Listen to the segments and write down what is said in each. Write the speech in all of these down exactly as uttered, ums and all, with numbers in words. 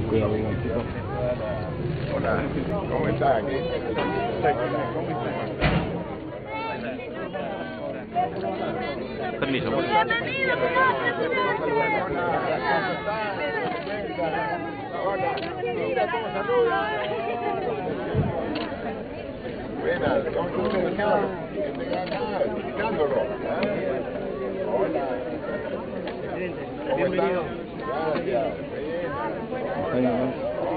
Hola, ¿cómo están? Permiso. Buenas, ¿cómo está? Visitándolo. Hola. ¿Cómo están? Gracias. Hola.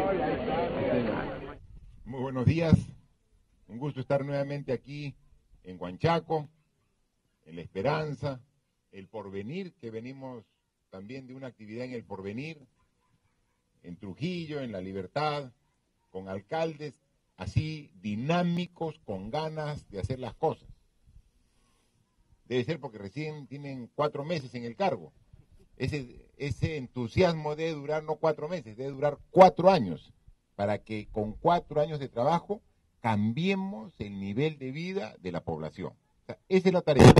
Muy buenos días. Un gusto estar nuevamente aquí en Huanchaco, en La Esperanza, El Porvenir, que venimos también de una actividad en El Porvenir, en Trujillo, en La Libertad, con alcaldes así dinámicos, con ganas de hacer las cosas. Debe ser porque recién tienen cuatro meses en el cargo. Ese, ese entusiasmo debe durar no cuatro meses, debe durar cuatro años, para que con cuatro años de trabajo cambiemos el nivel de vida de la población. O sea, esa es la tarea.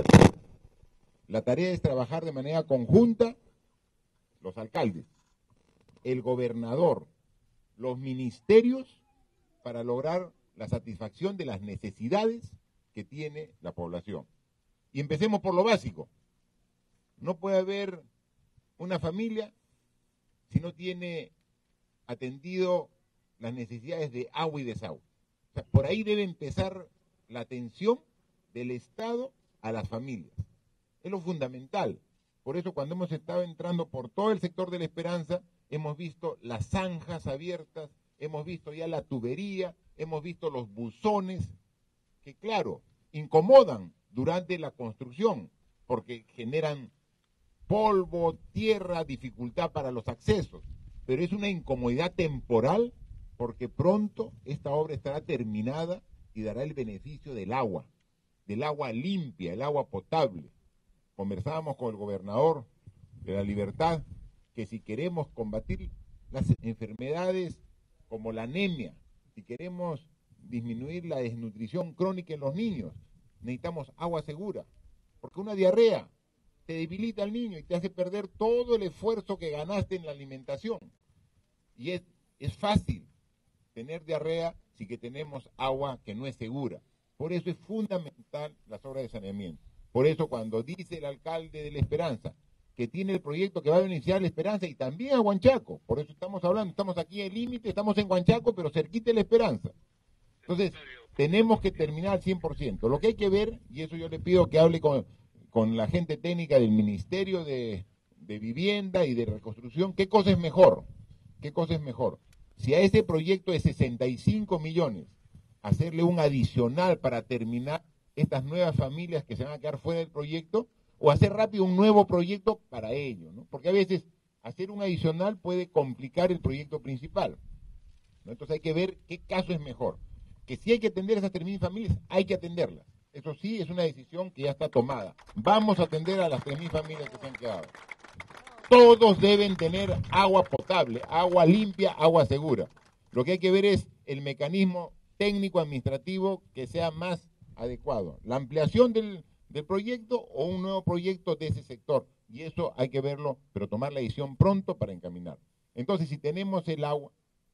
La tarea es trabajar de manera conjunta los alcaldes, el gobernador, los ministerios, para lograr la satisfacción de las necesidades que tiene la población. Y empecemos por lo básico. No puede haber una familia si no tiene atendido las necesidades de agua y desagüe. O sea, por ahí debe empezar la atención del Estado a las familias. Es lo fundamental. Por eso cuando hemos estado entrando por todo el sector de La Esperanza, hemos visto las zanjas abiertas, hemos visto ya la tubería, hemos visto los buzones, que claro, incomodan durante la construcción, porque generan polvo, tierra, dificultad para los accesos, pero es una incomodidad temporal, porque pronto esta obra estará terminada y dará el beneficio del agua, del agua limpia, el agua potable. Conversábamos con el gobernador de La Libertad que si queremos combatir las enfermedades como la anemia, si queremos disminuir la desnutrición crónica en los niños, necesitamos agua segura, porque una diarrea te debilita al niño y te hace perder todo el esfuerzo que ganaste en la alimentación. Y es, es fácil tener diarrea si que tenemos agua que no es segura. Por eso es fundamental las obras de saneamiento. Por eso cuando dice el alcalde de La Esperanza que tiene el proyecto que va a beneficiar a La Esperanza y también a Huanchaco, por eso estamos hablando, estamos aquí en el límite, estamos en Huanchaco, pero cerquita de La Esperanza. Entonces, tenemos que terminar al cien por ciento. Lo que hay que ver, y eso yo le pido que hable con, con la gente técnica del Ministerio de, de Vivienda y de Reconstrucción, ¿qué cosa es mejor? ¿Qué cosa es mejor? Si a ese proyecto de sesenta y cinco millones, hacerle un adicional para terminar estas nuevas familias que se van a quedar fuera del proyecto, o hacer rápido un nuevo proyecto para ello, ¿no? Porque a veces hacer un adicional puede complicar el proyecto principal, ¿no? Entonces hay que ver qué caso es mejor. Que si hay que atender a esas tres mil familias, hay que atenderlas. Eso sí, es una decisión que ya está tomada. Vamos a atender a las tres mil familias que se han quedado. Todos deben tener agua potable, agua limpia, agua segura. Lo que hay que ver es el mecanismo técnico administrativo que sea más adecuado. La ampliación del, del proyecto o un nuevo proyecto de ese sector. Y eso hay que verlo, pero tomar la decisión pronto para encaminar. Entonces, si tenemos el agua,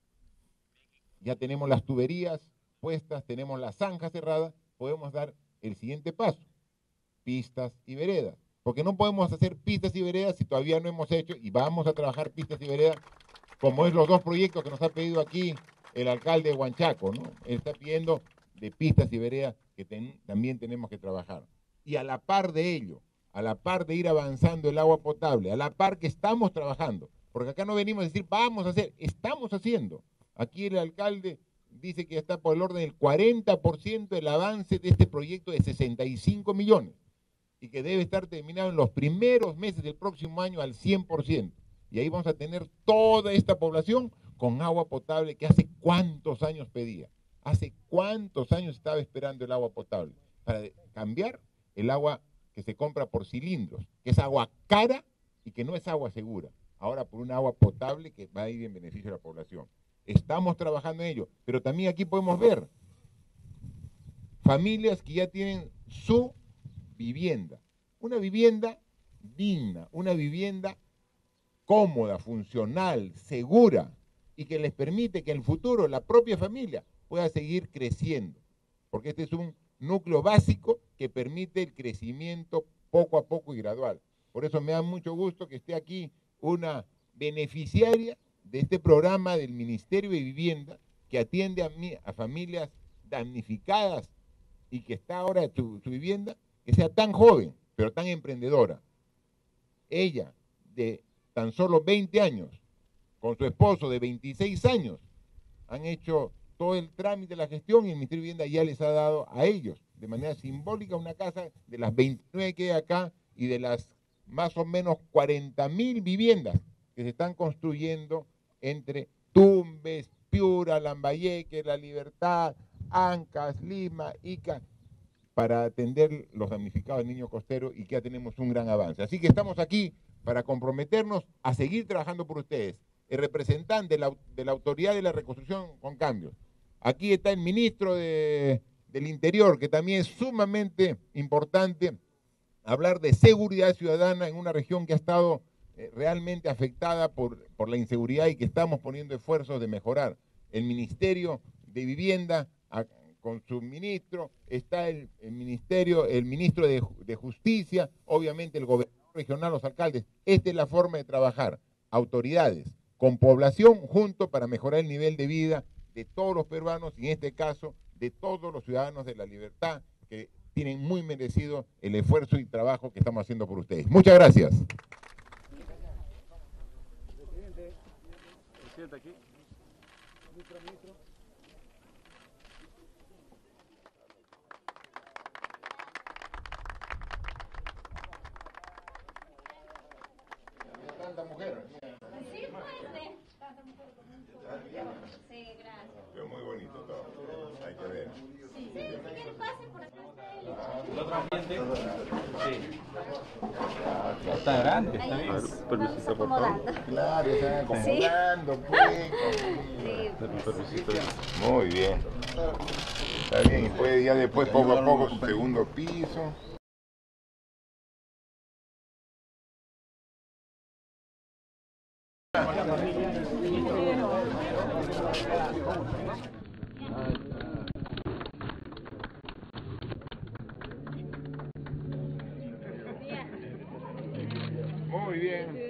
ya tenemos las tuberías puestas, tenemos la zanja cerrada, podemos dar el siguiente paso, pistas y veredas. Porque no podemos hacer pistas y veredas si todavía no hemos hecho, y vamos a trabajar pistas y veredas, como es los dos proyectos que nos ha pedido aquí el alcalde de Huanchaco, ¿no? Él está pidiendo de pistas y veredas que ten, también tenemos que trabajar. Y a la par de ello, a la par de ir avanzando el agua potable, a la par que estamos trabajando, porque acá no venimos a decir vamos a hacer, estamos haciendo. Aquí el alcalde dice que está por el orden del cuarenta por ciento del avance de este proyecto de sesenta y cinco millones y que debe estar terminado en los primeros meses del próximo año al cien por ciento. Y ahí vamos a tener toda esta población con agua potable que hace cuántos años pedía. Hace cuántos años estaba esperando el agua potable para cambiar el agua que se compra por cilindros, que es agua cara y que no es agua segura. Ahora por un agua potable que va a ir en beneficio de la población. Estamos trabajando en ello, pero también aquí podemos ver familias que ya tienen su vivienda, una vivienda digna, una vivienda cómoda, funcional, segura, y que les permite que en el futuro la propia familia pueda seguir creciendo, porque este es un núcleo básico que permite el crecimiento poco a poco y gradual. Por eso me da mucho gusto que esté aquí una beneficiaria de este programa del Ministerio de Vivienda que atiende a, mí, a familias damnificadas y que está ahora en su, su vivienda, que sea tan joven, pero tan emprendedora. Ella, de tan solo veinte años, con su esposo de veintiséis años, han hecho todo el trámite de la gestión y el Ministerio de Vivienda ya les ha dado a ellos, de manera simbólica, una casa de las veintinueve que hay acá y de las más o menos cuarenta mil viviendas que se están construyendo entre Tumbes, Piura, Lambayeque, La Libertad, Ancas, Lima, Ica, para atender los damnificados del niño costero, y que ya tenemos un gran avance. Así que estamos aquí para comprometernos a seguir trabajando por ustedes. El representante de la, de la Autoridad de la Reconstrucción con Cambios. Aquí está el ministro de, del Interior, que también es sumamente importante hablar de seguridad ciudadana en una región que ha estado eh, realmente afectada por, por la inseguridad y que estamos poniendo esfuerzos de mejorar. El Ministerio de Vivienda, a, con su ministro, está el, el ministerio, el ministro de, de Justicia, obviamente el gobernador regional, los alcaldes. Esta es la forma de trabajar, autoridades con población junto para mejorar el nivel de vida de todos los peruanos y en este caso de todos los ciudadanos de La Libertad, que tienen muy merecido el esfuerzo y trabajo que estamos haciendo por ustedes. Muchas gracias. Presidente, presidente aquí. Ministro, ministro. Tanta mujer. Sí, puede. Sí, gracias. Pero muy bonito todo. Hay que ver. Sí, si quieren pase por acá. ¿El otro ambiente? Sí. Está grande, está bien. Vamos acomodando. Claro, están acomodando, pues. Sí. Muy bien. Está bien, y puede ya después poco a poco su segundo piso. Muy bien.